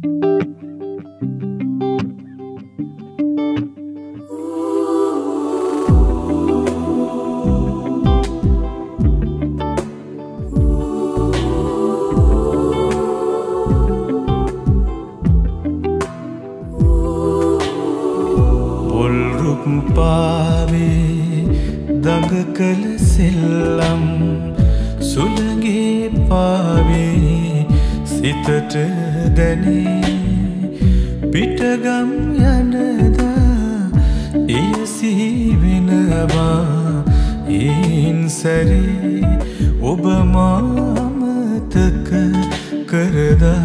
Polruppawe dangakal sellam sulage pawe sitata dane pitagam yanada esi venawa insare oba mamataka karada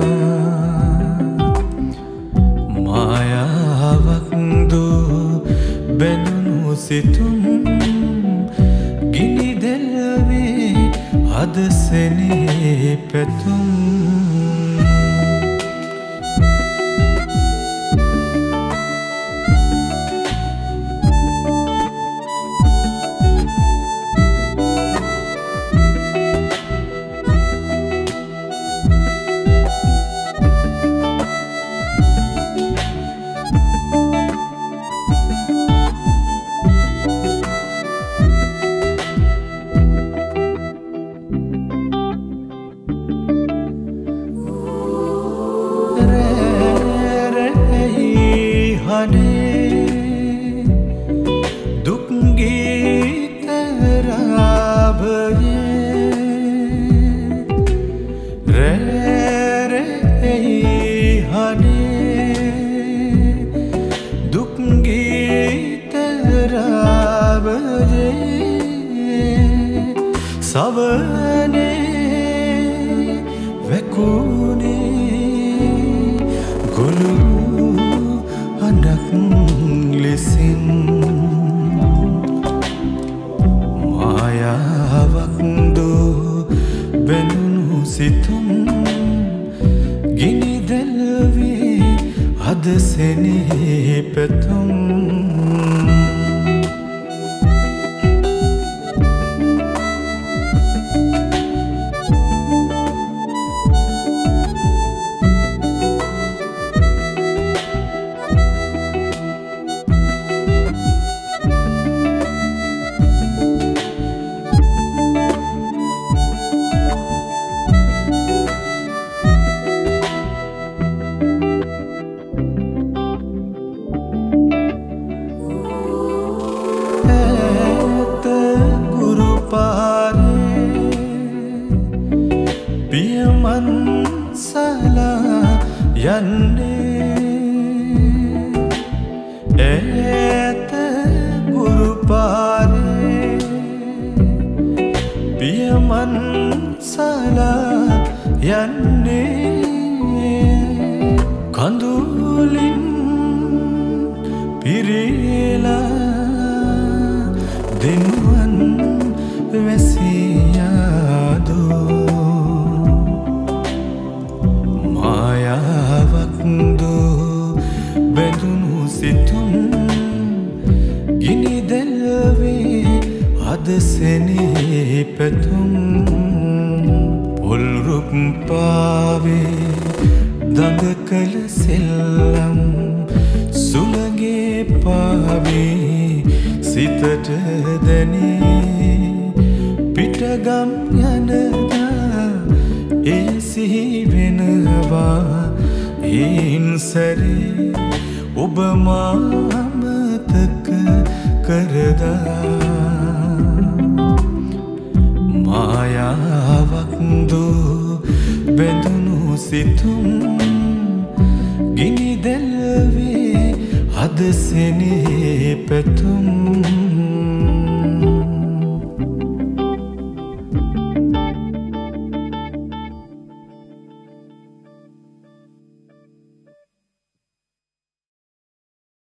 මායාවක් දෝ බැඳුණු සිතුම් ගිනි දැල්වේ හදසනේ පැතුම් සවනේ වැකුනේ ගොළු හඬක් ලෙසින් මායාවක් දෝ බැඳුණු සිතුම් ගිනි දැල්වේ හදසනේ පැතුම් ඈත ගුරු පාරේ පියමන් සලා යන්නේ කඳුලින් පිරීලා දිනුවන් වැසියාදෝ මායාවක් දෝ බැඳුණු සිතුම් ගිනි දැල්වේ හදසනේ පැතුම් පොල්රුප්පාවේ දඟකල සෙල්ලම් සුළගේ පාවේ සිතට දැනේ පිටගම් යනදා ඒ සිහි වෙනවා ඉන්සරේ ඔබ මාමතක කරදා මායාවක් දෝ බැඳුණු සිතුම් ගිනි දැල්වේ හදසනේ පැතුම්